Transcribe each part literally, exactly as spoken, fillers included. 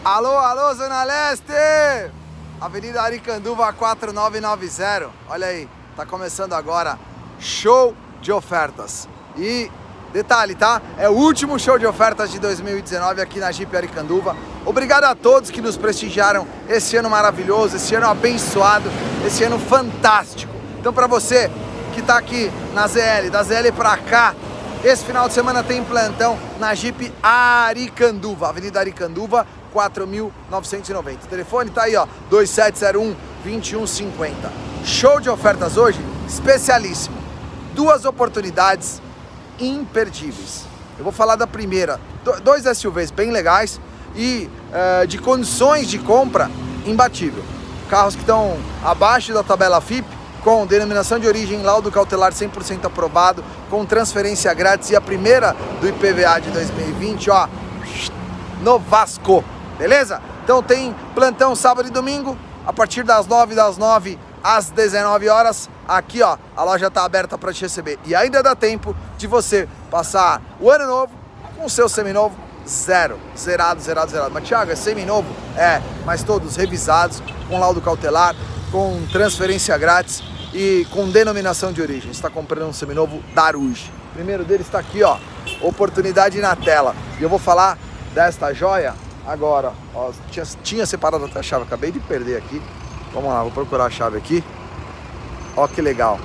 Alô, alô, Zona Leste! Avenida Aricanduva quatro nove nove zero. Olha aí, tá começando agora show de ofertas. E detalhe, tá? É o último show de ofertas de dois mil e dezenove aqui na Jeep Aricanduva. Obrigado a todos que nos prestigiaram esse ano maravilhoso, esse ano abençoado, esse ano fantástico. Então, para você que tá aqui na Z L, da Z L pra cá, esse final de semana tem plantão na Jeep Aricanduva, Avenida Aricanduva quatro mil novecentos e noventa. O telefone tá aí, ó, dois sete zero um, dois um cinco zero. Show de ofertas hoje, especialíssimo. Duas oportunidades imperdíveis. Eu vou falar da primeira, dois S U Vs bem legais e uh, de condições de compra imbatível. Carros que estão abaixo da tabela F I P, com denominação de origem, laudo cautelar cem por cento aprovado, com transferência grátis e a primeira do I P V A de dois mil e vinte, ó, no Vasco, beleza? Então tem plantão sábado e domingo, a partir das nove, das nove às dezenove horas, aqui ó, a loja tá aberta para te receber. E ainda dá tempo de você passar o ano novo com o seu seminovo zero, zerado, zerado, zerado. Mas Thiago, é seminovo? É, mas todos revisados, com laudo cautelar, com transferência grátis e com denominação de origem. Você está comprando um seminovo Daruge. O primeiro deles está aqui, ó, oportunidade na tela. E eu vou falar desta joia agora. Ó, tinha, tinha separado até a chave, acabei de perder aqui. Vamos lá, vou procurar a chave aqui. Ó que legal.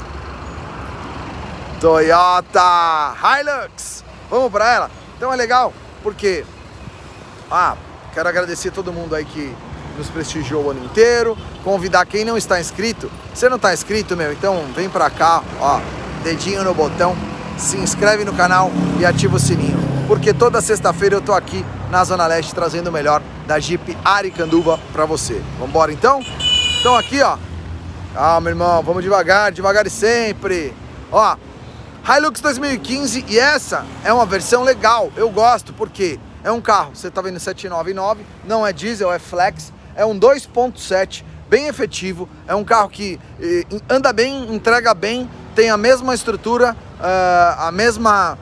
Toyota Hilux. Vamos para ela? Então é legal porque, ah, quero agradecer todo mundo aí que nos prestigiou o ano inteiro, convidar quem não está inscrito. Você não está inscrito, meu? Então vem pra cá, ó, dedinho no botão, se inscreve no canal e ativa o sininho, porque toda sexta-feira eu tô aqui na Zona Leste trazendo o melhor da Jeep Aricanduva pra você. Vambora então? Então aqui, ó, calma, irmão, vamos devagar, devagar e sempre. Ó, Hilux dois mil e quinze, e essa é uma versão legal, eu gosto, porque é um carro, você tá vendo setecentos e noventa e nove, não é diesel, é flex, é um dois ponto sete, bem efetivo, é um carro que eh, anda bem, entrega bem, tem a mesma estrutura, uh, a mesma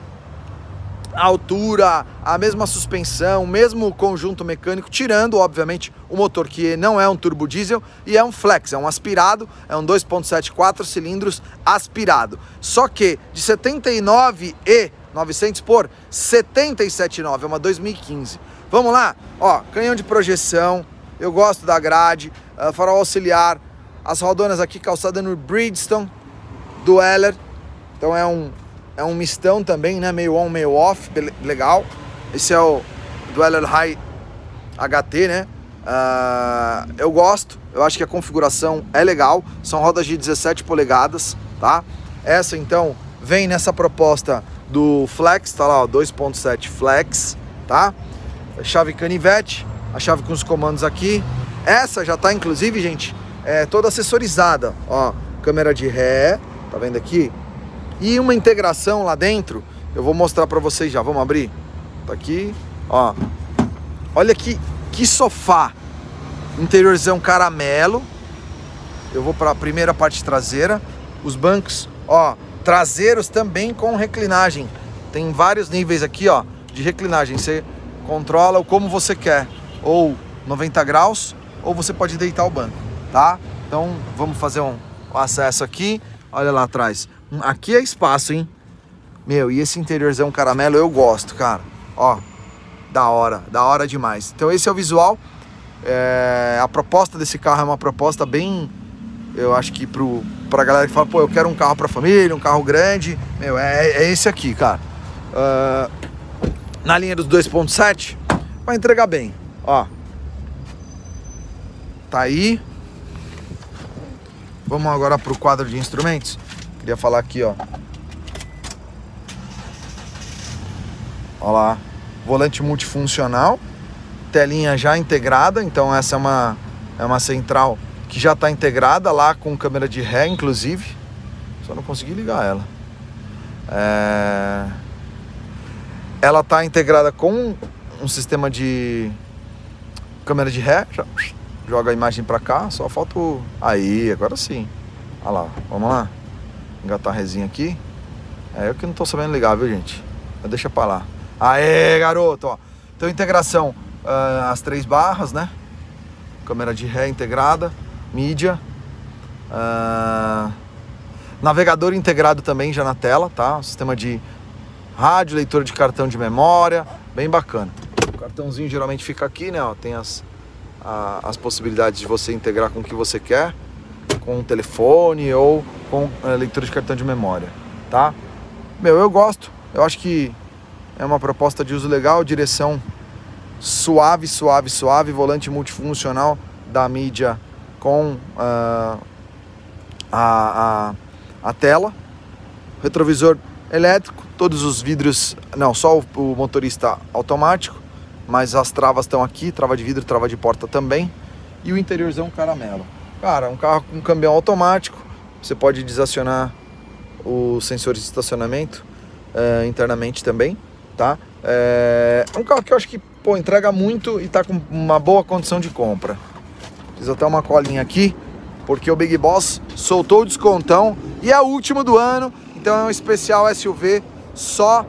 altura, a mesma suspensão, o mesmo conjunto mecânico, tirando, obviamente, o motor, que não é um turbo diesel e é um flex, é um aspirado, é um dois ponto sete, quatro cilindros aspirado. Só que de setenta e nove mil e novecentos por setenta e sete mil e novecentos, é uma dois mil e quinze. Vamos lá? Ó, canhão de projeção, eu gosto da grade, uh, farol auxiliar, as rodonas aqui calçada no Bridgestone Dweller, então é um, é um mistão também, né, meio on, meio off, legal. Esse é o Dweller High H T, né, uh, eu gosto, eu acho que a configuração é legal, são rodas de dezessete polegadas, tá? Essa então vem nessa proposta do Flex, tá lá, ó, dois ponto sete Flex, tá? Chave canivete, a chave com os comandos aqui. Essa já tá, inclusive, gente, é toda acessorizada, ó, câmera de ré, tá vendo aqui? E uma integração lá dentro, eu vou mostrar pra vocês já, vamos abrir? Tá aqui, ó. Olha que, que sofá, interiorzão caramelo. Eu vou pra primeira parte traseira, os bancos, ó, traseiros também com reclinagem. Tem vários níveis aqui, ó, de reclinagem. Você controla como você quer, ou noventa graus, ou você pode deitar o banco, tá? Então vamos fazer um, um acesso aqui. Olha lá atrás. Aqui é espaço, hein? Meu, e esse interiorzão caramelo eu gosto, cara. Ó, da hora, da hora demais. Então esse é o visual. É, a proposta desse carro é uma proposta bem, eu acho que pro, pra galera que fala, pô, eu quero um carro pra família, um carro grande. Meu, é, é esse aqui, cara. Uh, na linha dos dois ponto sete, vai entregar bem, ó. Tá aí. Vamos agora pro quadro de instrumentos. Queria falar aqui, ó. Ó lá, volante multifuncional, telinha já integrada, então essa é uma, é uma central que já está integrada lá com câmera de ré, inclusive. Só não consegui ligar ela. É... Ela está integrada com um sistema de câmera de ré. Já joga a imagem para cá, só falta o... Aí, agora sim. Olha lá, vamos lá. Engatar a resinha aqui. É eu que não tô sabendo ligar, viu, gente? Mas deixa pra lá. Aê, garoto, ó. Então, integração uh, as três barras, né? Câmera de ré integrada, mídia, uh, navegador integrado também já na tela, tá? Sistema de rádio, leitor de cartão de memória, bem bacana. O cartãozinho geralmente fica aqui, né? Ó, tem as, a, as possibilidades de você integrar com o que você quer, com o telefone ou com a leitura de cartão de memória, tá? Meu, eu gosto, eu acho que é uma proposta de uso legal, direção suave, suave, suave, volante multifuncional da mídia com uh, a, a, a tela, retrovisor elétrico, todos os vidros, não, só o, o motorista automático, mas as travas estão aqui, trava de vidro, trava de porta também, e o interiorzão caramelo. Cara, um carro com câmbio automático, você pode desacionar os sensores de estacionamento uh, internamente também, tá? É um carro que eu acho que, pô, entrega muito e tá com uma boa condição de compra. Fiz até uma colinha aqui, porque o Big Boss soltou o descontão e é o último do ano, então é um especial S U V só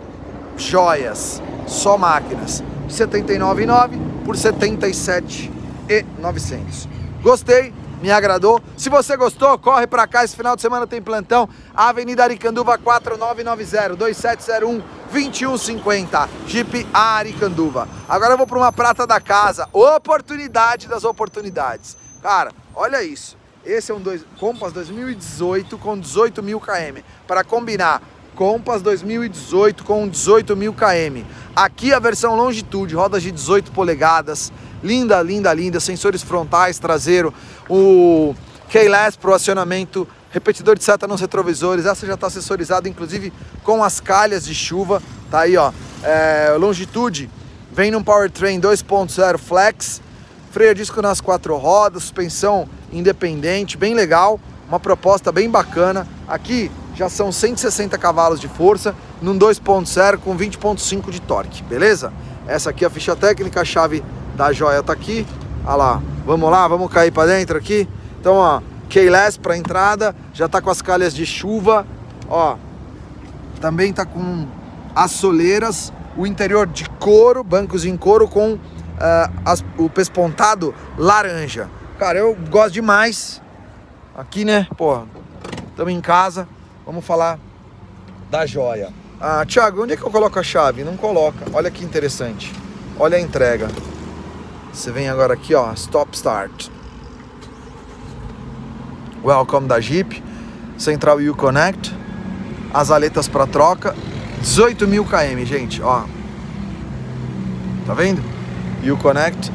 joias, só máquinas. setenta e nove mil e novecentos por setenta e sete mil e novecentos. Gostei, me agradou. Se você gostou, corre pra cá, esse final de semana tem plantão. Avenida Aricanduva quatro nove nove zero, dois sete zero um, dois um cinco zero, Jeep Aricanduva. Agora eu vou para uma prata da casa, oportunidade das oportunidades. Cara, olha isso, esse é um dois, Compass dois mil e dezoito com dezoito mil quilômetros, para combinar, Compass dois mil e dezoito com dezoito mil quilômetros. Aqui a versão Longitude, rodas de dezoito polegadas, linda, linda, linda, sensores frontais, traseiro, o keyless para o acionamento, repetidor de seta nos retrovisores, essa já está acessorizada inclusive com as calhas de chuva, tá aí ó, é, Longitude, vem num powertrain dois ponto zero flex, freio a disco nas quatro rodas, suspensão independente, bem legal, uma proposta bem bacana. Aqui já são cento e sessenta cavalos de força, num dois ponto zero com vinte ponto cinco de torque, beleza? Essa aqui é a ficha técnica, a chave da joia tá aqui, olha lá, vamos lá, vamos cair para dentro aqui. Então ó, keyless para entrada, já tá com as calhas de chuva, ó, também tá com as soleiras, o interior de couro, bancos em couro com uh, as, o pespontado laranja. Cara, eu gosto demais. Aqui, né, pô, estamos em casa, vamos falar da joia. Ah, Thiago, onde é que eu coloco a chave? Não coloca, olha que interessante, olha a entrega. Você vem agora aqui, ó, Stop Start. Welcome da Jeep, Central U-Connect, as aletas para troca, dezoito mil quilômetros, gente, ó. Tá vendo? U-Connect.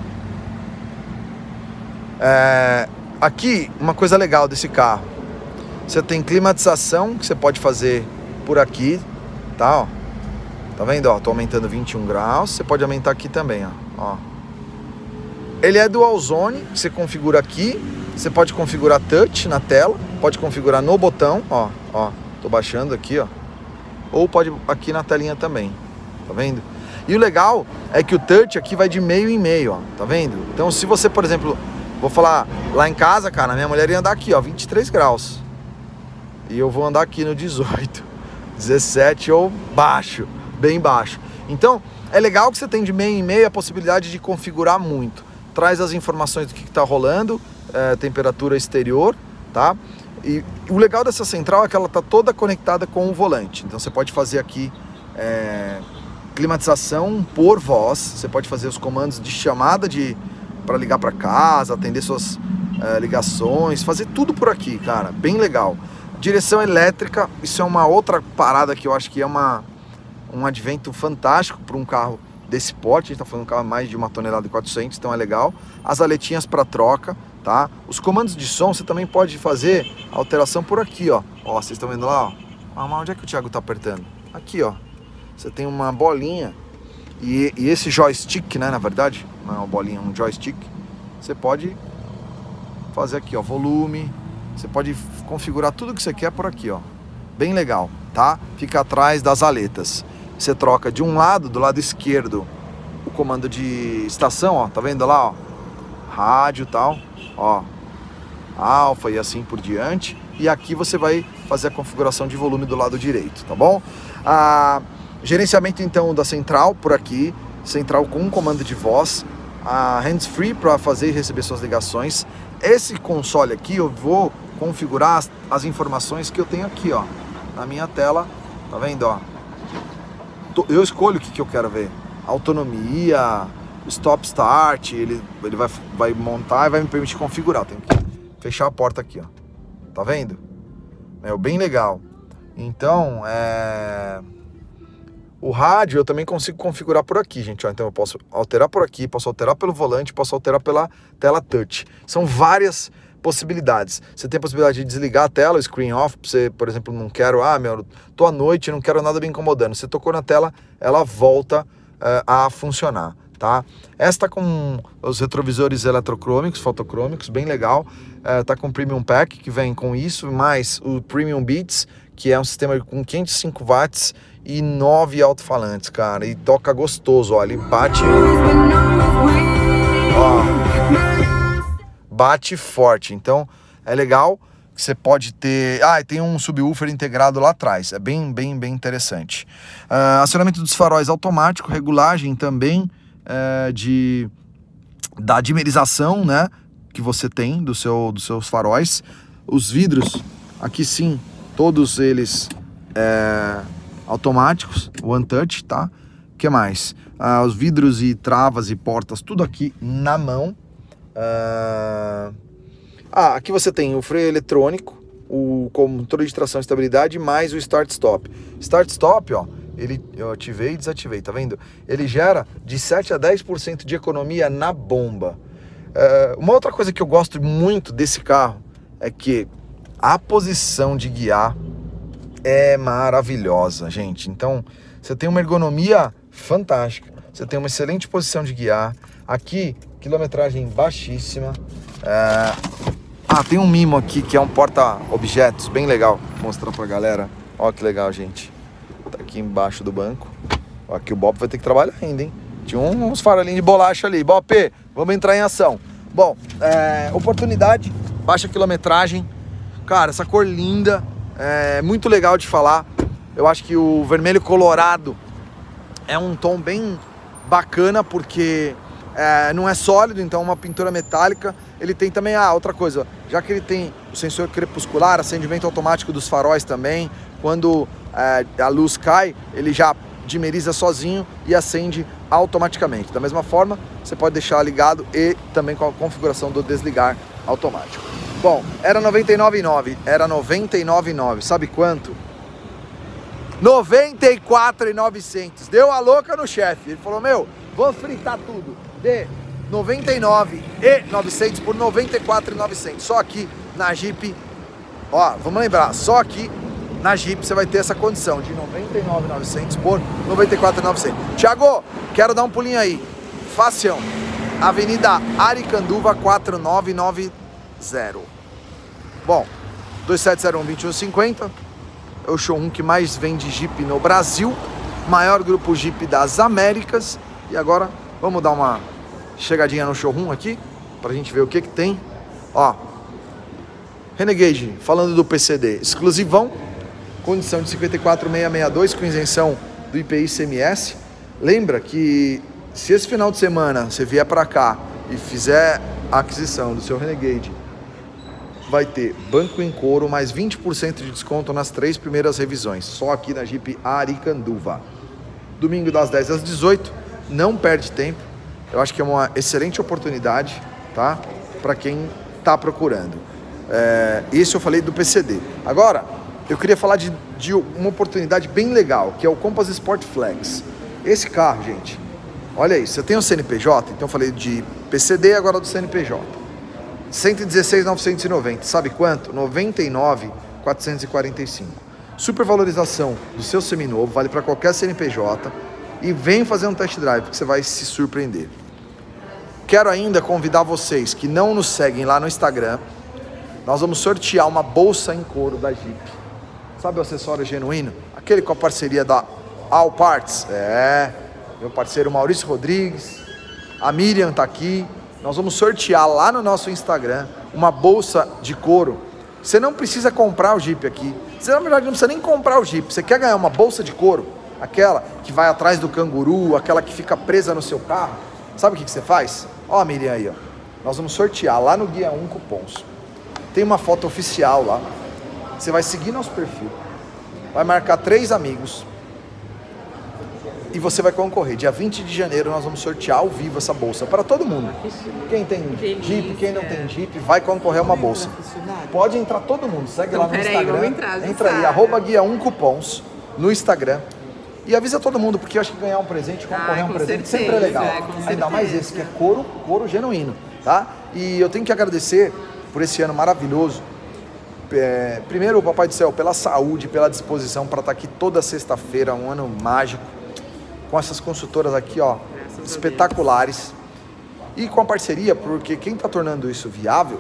É, aqui, uma coisa legal desse carro. Você tem climatização, que você pode fazer por aqui, tá, ó. Tá vendo, ó, tô aumentando vinte e um graus, você pode aumentar aqui também, ó, ó. Ele é dual zone, que você configura aqui. Você pode configurar touch na tela, pode configurar no botão, ó, ó, tô baixando aqui, ó. Ou pode aqui na telinha também, tá vendo? E o legal é que o touch aqui vai de meio em meio, ó, tá vendo? Então se você, por exemplo, vou falar lá em casa, cara, minha mulher ia andar aqui, ó, vinte e três graus. E eu vou andar aqui no dezoito, dezessete ou baixo, bem baixo. Então é legal que você tem de meio em meio a possibilidade de configurar muito. Traz as informações do que está rolando, é, temperatura exterior, tá? E o legal dessa central é que ela está toda conectada com o volante. Então você pode fazer aqui é, climatização por voz, você pode fazer os comandos de chamada de para ligar para casa, atender suas é, ligações, fazer tudo por aqui, cara, bem legal. Direção elétrica, isso é uma outra parada que eu acho que é uma, um advento fantástico para um carro desse porte. A gente tá falando de um carro mais de uma tonelada e quatrocentos, então é legal. As aletinhas para troca, tá? Os comandos de som você também pode fazer alteração por aqui, ó. Ó, vocês estão vendo lá, ó. Ah, mas onde é que o Thiago tá apertando? Aqui, ó. Você tem uma bolinha e, e esse joystick, né, na verdade, não é uma bolinha, é um joystick. Você pode fazer aqui, ó, volume. Você pode configurar tudo que você quer por aqui, ó. Bem legal, tá? Fica atrás das aletas. Você troca de um lado, do lado esquerdo, o comando de estação, ó, tá vendo lá, ó, rádio e tal, ó, alfa e assim por diante. E aqui você vai fazer a configuração de volume do lado direito, tá bom? Ah, gerenciamento então da central por aqui, central com um comando de voz, a hands-free para fazer e receber suas ligações. Esse console aqui eu vou configurar as, as informações que eu tenho aqui, ó, na minha tela, tá vendo, ó? Eu escolho o que, que eu quero ver, autonomia, stop start, ele, ele vai, vai montar e vai me permitir configurar. Eu tenho que fechar a porta aqui, ó, tá vendo? É bem legal. Então, é... o rádio eu também consigo configurar por aqui, gente, ó. Então eu posso alterar por aqui, posso alterar pelo volante, posso alterar pela tela touch. São várias possibilidades. Você tem a possibilidade de desligar a tela, o screen off, você, por exemplo, não quero, ah, meu, tô à noite, não quero nada me incomodando. Você tocou na tela, ela volta uh, a funcionar, tá? Esta com os retrovisores eletrocrômicos, fotocrômicos, bem legal. Uh, tá com o Premium Pack, que vem com isso, mais o Premium Beats, que é um sistema com quinhentos e cinco watts e nove alto-falantes, cara. E toca gostoso, ó, ele bate... Ó, bate forte, então é legal que você pode ter... Ah, e tem um subwoofer integrado lá atrás, é bem, bem, bem interessante. Uh, acionamento dos faróis automático, regulagem também uh, de, da dimerização, né, que você tem do seu, dos seus faróis. Os vidros, aqui sim, todos eles é, automáticos, One Touch, tá? O que mais? Uh, os vidros e travas e portas, tudo aqui na mão. Uh... Ah, aqui você tem o freio eletrônico, o controle de tração e estabilidade, mais o Start-Stop. Start-Stop, ó, ele, eu ativei e desativei, tá vendo? Ele gera de sete a dez por cento de economia na bomba. Uh, uma outra coisa que eu gosto muito desse carro é que a posição de guiar é maravilhosa, gente. Então, você tem uma ergonomia fantástica, você tem uma excelente posição de guiar. Aqui, quilometragem baixíssima. É... Ah, tem um mimo aqui que é um porta-objetos, bem legal. Vou mostrar pra galera. Ó que legal, gente. Tá aqui embaixo do banco. Ó, aqui o Bob vai ter que trabalhar ainda, hein? Tinha uns farolinhos de bolacha ali. Bob, vamos entrar em ação. Bom, é... oportunidade, baixa quilometragem. Cara, essa cor linda, é muito legal de falar. Eu acho que o vermelho colorado é um tom bem bacana, porque é, não é sólido, então é uma pintura metálica. Ele tem também, ah, outra coisa, já que ele tem o sensor crepuscular, acendimento automático dos faróis também, quando é, a luz cai, ele já dimeriza sozinho e acende automaticamente. Da mesma forma, você pode deixar ligado e também com a configuração do desligar automático. Bom, era noventa e nove reais e nove centavos, era noventa e nove reais e nove centavos, sabe quanto? noventa e quatro reais e novecentos. Deu a louca no chefe. Ele falou, meu, vou fritar tudo de noventa e nove reais e novecentos por noventa e quatro reais e novecentos. Só aqui na Jeep, ó, vamos lembrar, só aqui na Jeep você vai ter essa condição de noventa e nove reais e novecentos por noventa e quatro reais e novecentos. Thiago, quero dar um pulinho aí. Facião, Avenida Aricanduva quatro nove nove zero. Bom, dois sete zero um, dois um cinco zero. É o showroom que mais vende Jeep no Brasil, maior grupo Jeep das Américas. E agora vamos dar uma chegadinha no showroom aqui, pra gente ver o que que tem. Ó, Renegade, falando do P C D, exclusivão, condição de cinquenta e quatro mil seiscentos e sessenta e dois, com isenção do I P I e I C M S. Lembra que se esse final de semana você vier pra cá e fizer a aquisição do seu Renegade, vai ter banco em couro, mais vinte por cento de desconto nas três primeiras revisões, só aqui na Jeep Aricanduva. Domingo das dez às dezoito, não perde tempo, eu acho que é uma excelente oportunidade, tá? Para quem tá procurando. É, esse eu falei do P C D. Agora, eu queria falar de, de uma oportunidade bem legal, que é o Compass Sport Flex. Esse carro, gente, olha isso, você tem o C N P J, então eu falei de P C D, agora do C N P J. cento e dezesseis mil novecentos e noventa, sabe quanto? noventa e nove mil quatrocentos e quarenta e cinco. Supervalorização do seu seminovo, vale para qualquer C N P J. E vem fazer um test drive, que você vai se surpreender. Quero ainda convidar vocês que não nos seguem lá no Instagram. Nós vamos sortear uma bolsa em couro da Jeep. Sabe o acessório genuíno? Aquele com a parceria da All Parts. É, meu parceiro Maurício Rodrigues. A Miriam tá aqui. Nós vamos sortear lá no nosso Instagram uma bolsa de couro. Você não precisa comprar o Jeep aqui. Você, na verdade, não precisa nem comprar o Jeep. Você quer ganhar uma bolsa de couro? aquela que vai atrás do canguru, aquela que fica presa no seu carro, sabe o que, que você faz? Ó, a Miriam aí, ó. Nós vamos sortear lá no Guia um Cupons. Tem uma foto oficial lá. Você vai seguir nosso perfil, vai marcar três amigos e você vai concorrer. Dia vinte de janeiro nós vamos sortear ao vivo essa bolsa para todo mundo. Quem tem Jeep, quem não tem Jeep, vai concorrer a uma bolsa. Pode entrar todo mundo, segue então, lá no Instagram. Aí, entrar, entra aí, arroba Guia um Cupons no Instagram. E avisa todo mundo, porque eu acho que ganhar um presente, concorrer a ah, um presente certeza, sempre é legal. É, ainda mais esse, que é couro, couro genuíno, tá? E eu tenho que agradecer por esse ano maravilhoso. É, primeiro, o Papai do Céu, pela saúde, pela disposição para estar aqui toda sexta-feira, um ano mágico, com essas consultoras aqui, ó, espetaculares. E com a parceria, porque quem está tornando isso viável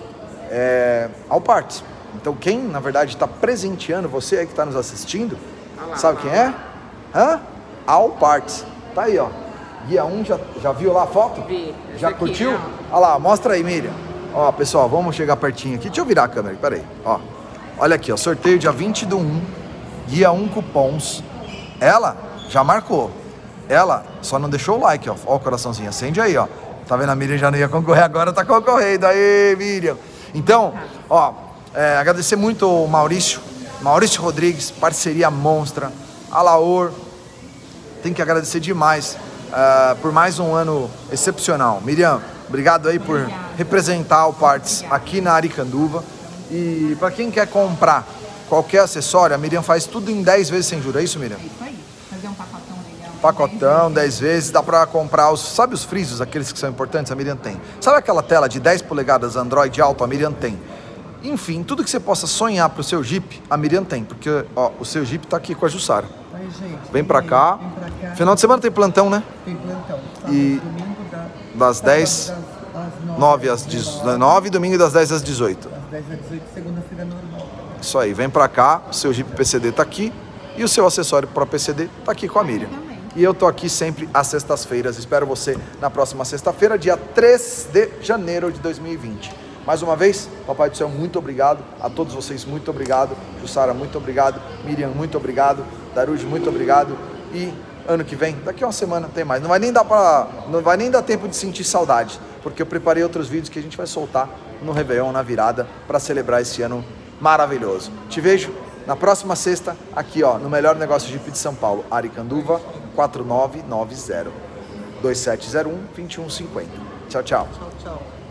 é a Allparts. Então, quem, na verdade, está presenteando você aí que está nos assistindo, lá, sabe lá, quem é? Hã? Allparts. Tá aí, ó. Guia um, já, já viu lá a foto? Vi. Já aqui, curtiu? Não. Olha lá, mostra aí, Miriam. Ó, pessoal, vamos chegar pertinho aqui. Deixa eu virar a câmera, peraí. Ó, olha aqui, ó, sorteio dia vinte do um, Guia um Cupons. Ela já marcou. Ela só não deixou o like, ó. Ó o coraçãozinho, acende aí, ó. Tá vendo? A Miriam já não ia concorrer, agora tá concorrendo. Aí, Miriam. Então, ó, é, agradecer muito o Maurício, Maurício Rodrigues, parceria monstra. A Laor, tem que agradecer demais uh, por mais um ano excepcional. Miriam, obrigado aí por Obrigada. representar a Allparts aqui na Aricanduva. E para quem quer comprar qualquer acessório, a Miriam faz tudo em dez vezes sem juros. É isso, Miriam? É isso aí. Fazer um pacotão legal. Pacotão, dez vezes. Dá para comprar os... Sabe os frisos, aqueles que são importantes? A Miriam tem. Sabe aquela tela de dez polegadas Android alto? A Miriam tem. Enfim, tudo que você possa sonhar pro seu Jeep, a Miriam tem. Porque, ó, o seu Jeep tá aqui com a Jussara. Oi, gente. Vem pra cá. Vem pra cá. Final de semana tem plantão, né? Tem plantão. Sábado, e domingo da... das dez... Das... nove às dezenove, domingo das dez às dezoito. Das dez às dezoito, segunda-feira normal. Isso aí, vem pra cá, o seu Jeep P C D tá aqui e o seu acessório para P C D tá aqui com a Miriam. E eu tô aqui sempre às sextas-feiras. Espero você na próxima sexta-feira, dia três de janeiro de dois mil e vinte. Mais uma vez, Papai do Céu, muito obrigado. A todos vocês, muito obrigado. Jussara, muito obrigado. Miriam, muito obrigado. Darude, muito obrigado. E ano que vem, daqui a uma semana tem mais. Não vai nem dar para, não vai nem dar tempo de sentir saudade, porque eu preparei outros vídeos que a gente vai soltar no Réveillon, na virada, para celebrar esse ano maravilhoso. Te vejo na próxima sexta, aqui ó, no melhor negócio Jeep de São Paulo, Aricanduva, quatro nove nove zero, dois sete zero um, dois um cinco zero. Tchau, tchau. Tchau, tchau.